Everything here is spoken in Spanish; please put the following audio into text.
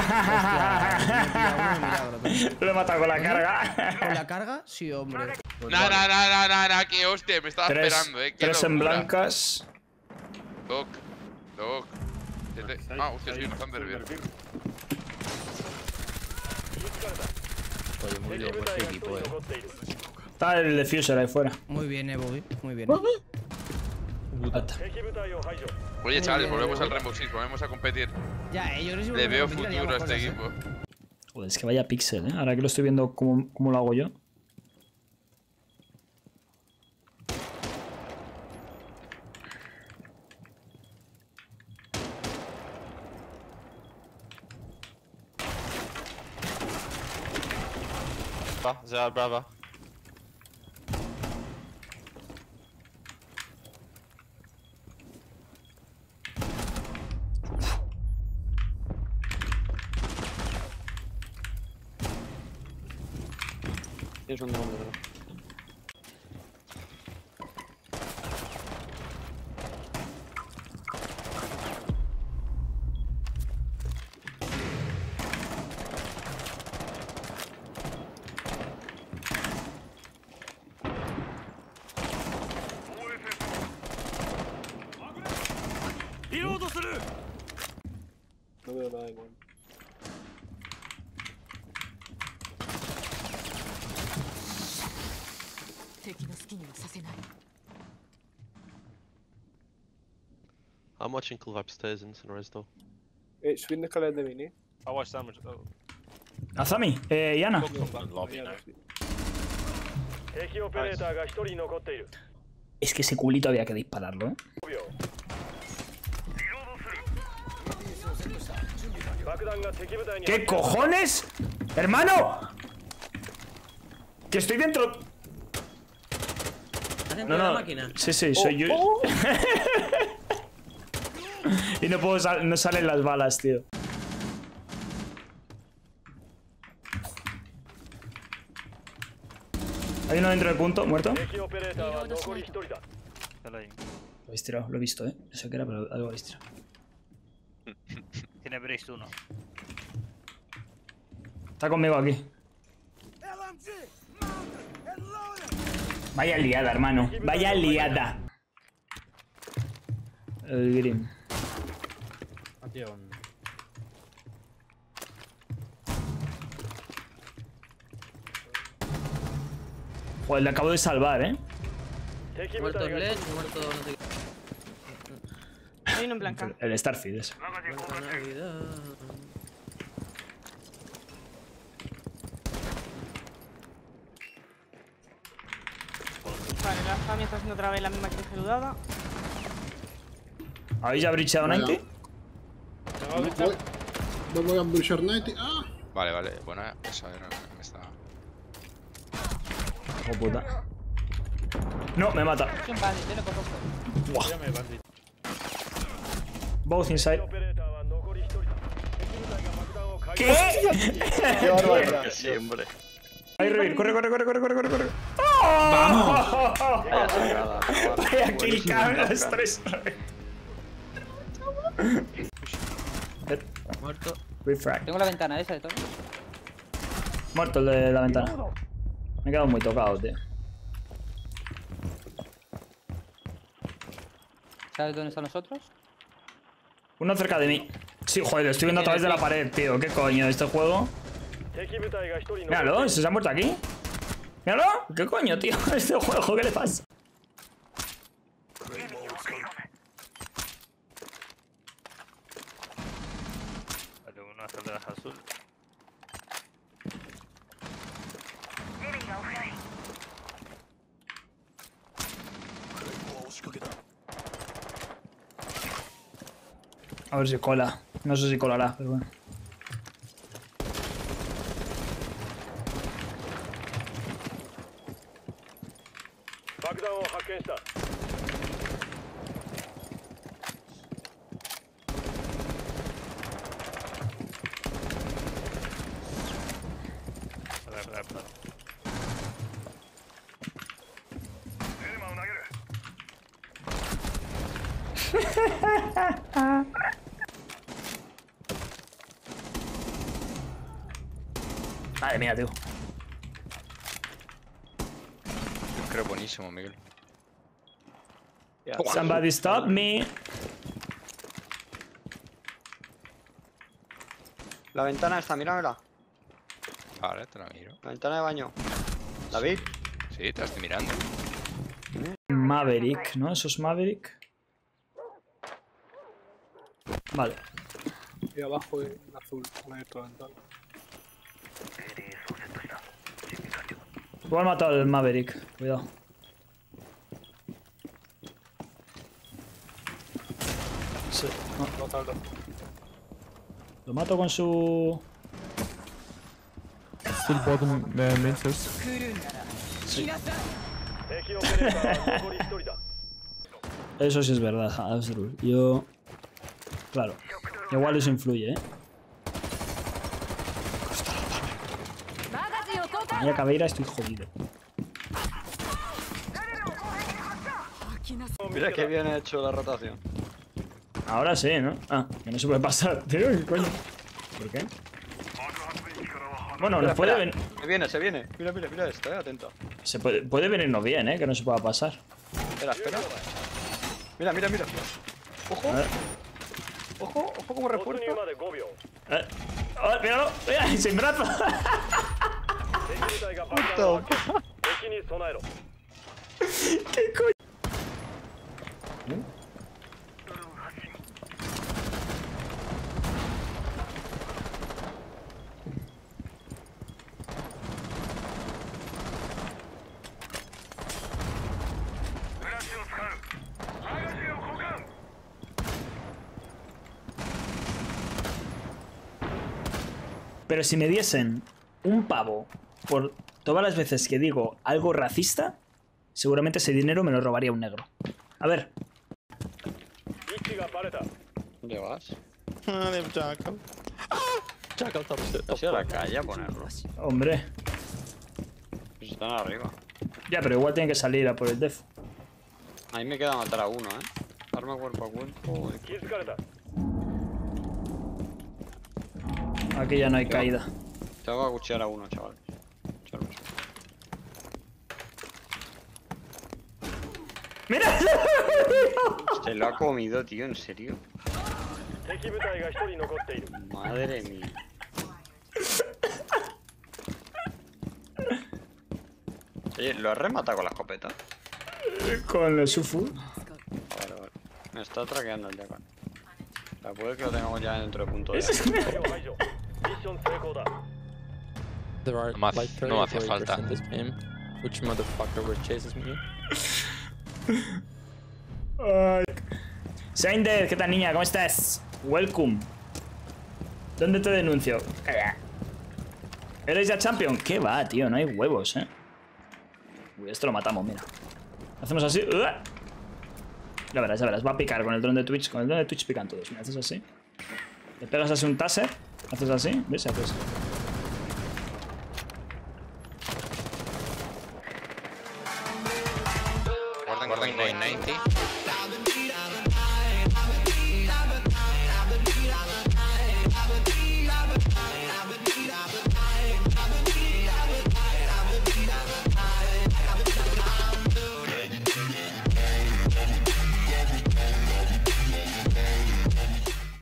Lo he matado con la carga. ¿Con la carga? Sí, hombre. Nah, qué hostia, me estaba esperando, Tres en blancas. Doc. Ah, hostia, sí, un Thunderbird. Oye, muy loco este equipo, Está el defuser ahí fuera. Muy bien, Bobby. Muy bien. Oye, chavales, volvemos al Rainbow Six, volvemos a competir. Ya, yo creo que si Le veo volvemos a competir futuro a haríamos este cosas, equipo. Joder, es que vaya pixel, Ahora que lo estoy viendo cómo lo hago yo. Sehr brava. Tienes un drone, bro. No veo nada igual. I'm watching Clive upstairs in Sunrise though. Subir la escalera de mini. I watched damage. Oh. Azami, Yana. Es que ese culito había que dispararlo, ¿Qué cojones? ¡Hermano! Que estoy dentro. ¿Estás dentro de la máquina? Sí, soy yo. Y no puedo no salen las balas, tío. Hay uno dentro del punto, muerto. Lo habéis tirado, lo he visto, No sé qué era, pero algo habéis tirado. Tiene Breast 1. Está conmigo aquí. Vaya liada, hermano. Vaya liada. El green. Joder, le acabo de salvar, Muerto Sledge, muerto no sé qué. Hay uno en blanca. El Starfield ese. Vale, la Fami está haciendo otra vez la misma que geludada. ¿Habéis ya breachado 90? No voy a breachar 90. ¡Ah! Vale, buena. Esa era. Me está. Oh puta. No, me mata. Es un bandit, lo conozco. Buah. Both inside. ¿Qué? ¡Qué barbaridad! Siempre. Ahí, Revir, corre. ¡Vamos! Vaya kill cam los tres. Muerto. Refrag. Tengo la ventana esa de todo. Muerto el de la ventana. Me he quedado muy tocado, tío. ¿Sabes dónde están los otros? Uno cerca de mí. Sí, joder, lo estoy viendo a través de la pared, tío. ¿Qué coño? ¿Este juego? Míralo, ¿se ha muerto aquí? Míralo. ¿Qué coño, tío? Este juego, ¿qué le pasa? Vale, uno hasta de las azul. A ver si cola. No sé si colará, pero bueno. Madre mía, tío. Creo buenísimo, Miguel. Somebody stop me. La ventana esta, míramela. Vale, te la miro. La ventana de baño. David. Sí, te la estoy mirando. Maverick, ¿no? Eso es Maverick. Vale. Y abajo en azul, me ha abierto la ventana. Igual he matado al Maverick. Cuidado. Sí, no. Lo mato con su... Still bottom main stairs. Eso sí es verdad, Azrul. Yo... Claro. Igual eso influye, ¿eh? Mira, Caveira, estoy jodido. Mira que bien hecho la rotación. Ahora sí, ¿no? Ah, que no se puede pasar, tío. ¿Qué coño? ¿Por qué? Bueno, nos puede venir... Se viene. Mira esto, atento. Se puede venirnos bien, ¿eh? Que no se pueda pasar. Espera. Mira. Ojo. Ojo como refuerzo. ¡Oh, míralo! ¡Mira! ¡Sin brazo! Puto. ¿Qué coño? Pero si me diesen un pavo por todas las veces que digo algo racista, seguramente ese dinero me lo robaría un negro. A ver. ¿Dónde vas? Jackal. Jackal top step. ¿Has ido a la calle a ponerlo? Hombre. Pues están arriba. Ya, pero igual tiene que salir a por el def. A mí me queda matar a uno, Arma cuerpo a cuerpo. Aquí ya no hay caída. Tengo que acuchillar a uno, chaval. ¡Mira! Se lo ha comido, tío, en serio. Madre mía. Oye, ¿lo has rematado con la escopeta? Con el Sufu. Vale. Me está traqueando el Jackal. O sea, puede que lo tengamos ya dentro de punto de... There are No like no hace 30 falta. in this game. Which motherfucker will chases me? Sander, ¿qué tal, niña? ¿Cómo estás? Welcome. ¿Dónde te denuncio? ¿Eres ya champion? ¿Qué va, tío? No hay huevos, Uy, esto lo matamos, mira. Hacemos así. Ya verás. Va a picar con el dron de Twitch. Con el dron de Twitch pican todos. Mira, haces así. Le pegas así un taser. Haces así. ¿Ves? Haces. Guarden 90.